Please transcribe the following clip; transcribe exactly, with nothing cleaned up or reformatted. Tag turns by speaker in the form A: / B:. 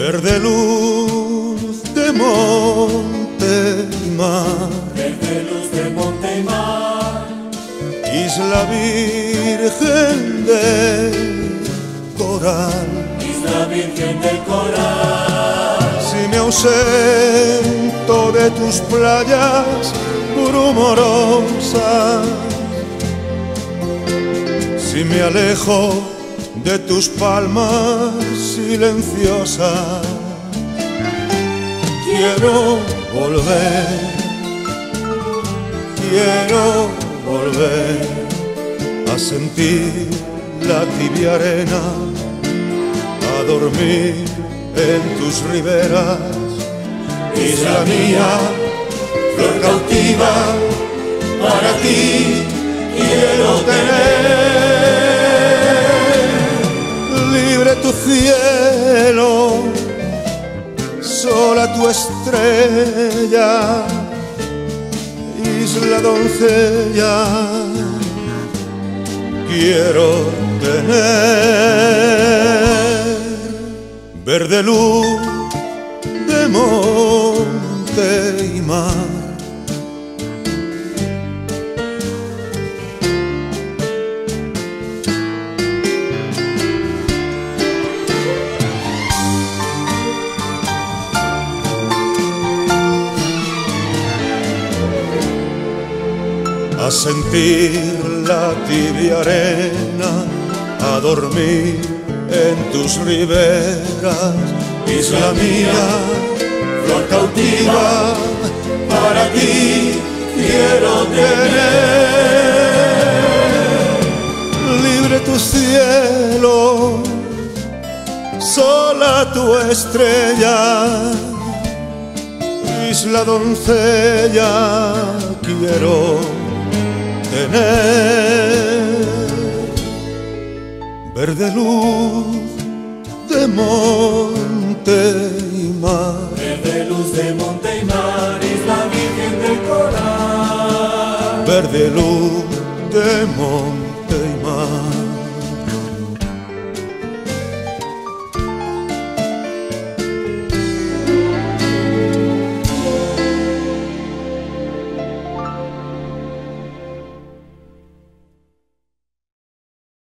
A: verde luz de monte y mar,
B: verde luz de monte y mar,
A: isla virgen del coral,
B: isla virgen del coral.
A: Si me ausento de tus playas rumorosas, si me alejo de tus palmas silenciosas, quiero volver, quiero volver a sentir la tibia arena, a dormir en tus riberas, isla mía, flor cautiva, para ti quiero tener libre tu cielo, sola tu estrella, isla doncella, quiero tener verde luz de monte y mar. A sentir la tibia arena, a dormir en tus riberas, isla mía, flor cautiva, para ti quiero tener libre tu cielo, sola tu estrella, isla doncella, quiero tener verde luz de monte y mar,
B: verde luz de monte y mar, isla virgen del coral,
A: verde luz de monte y mar.